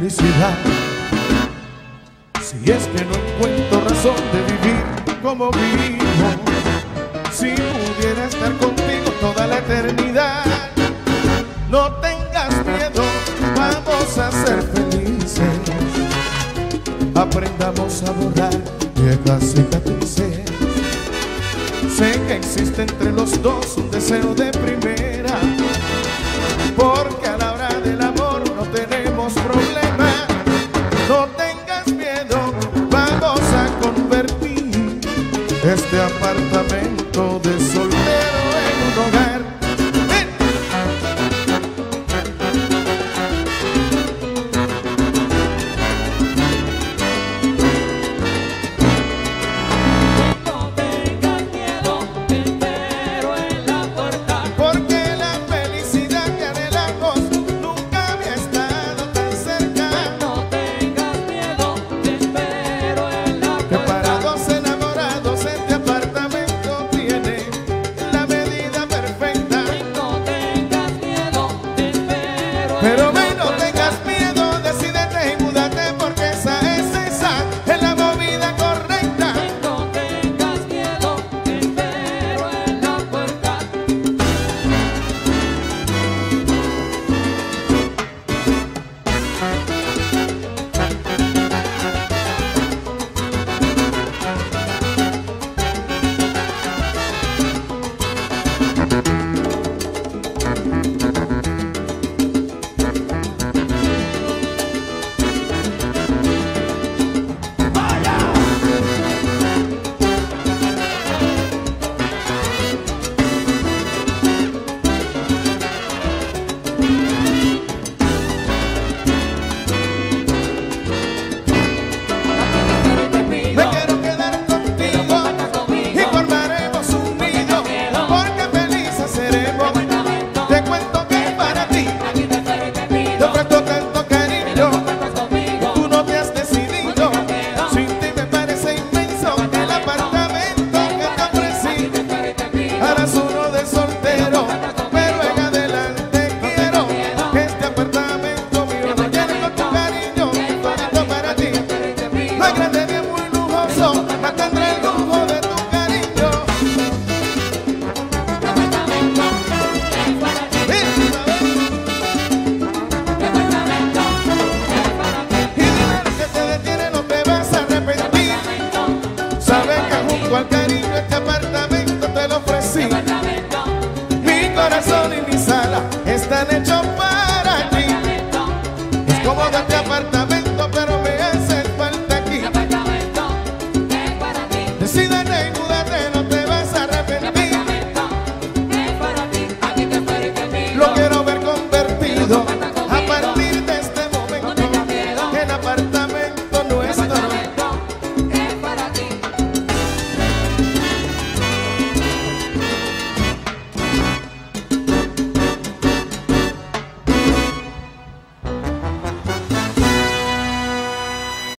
felicidad. Si es que no encuentro razón de vivir como vivo, si pudiera estar contigo toda la eternidad. No tengas miedo, vamos a ser felices. Aprendamos a borrar viejas cicatrices. Sé que existe entre los dos un deseo de primera, porque a la hora del amor no tenemos problema. No tengas miedo, vamos a convertir este apartamento de soltero en un hogar. Pero ven, no tengas miedo, decídete y múdate, porque esa es la movida correcta. No tengas miedo, te espero en la puerta. Al cariño este apartamento